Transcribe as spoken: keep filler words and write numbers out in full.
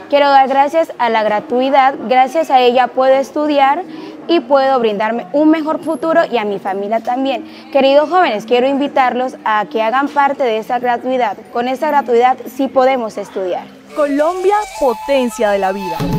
Quiero dar gracias a la gratuidad, gracias a ella puedo estudiar y puedo brindarme un mejor futuro y a mi familia también. Queridos jóvenes, quiero invitarlos a que hagan parte de esa gratuidad. Con esa gratuidad sí podemos estudiar. Colombia, potencia de la vida.